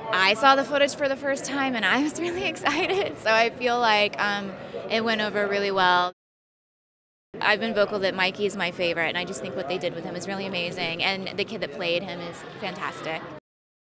I saw the footage for the first time and I was really excited, so I feel like it went over really well. I've been vocal that Mikey's my favorite, and I just think what they did with him is really amazing, and the kid that played him is fantastic.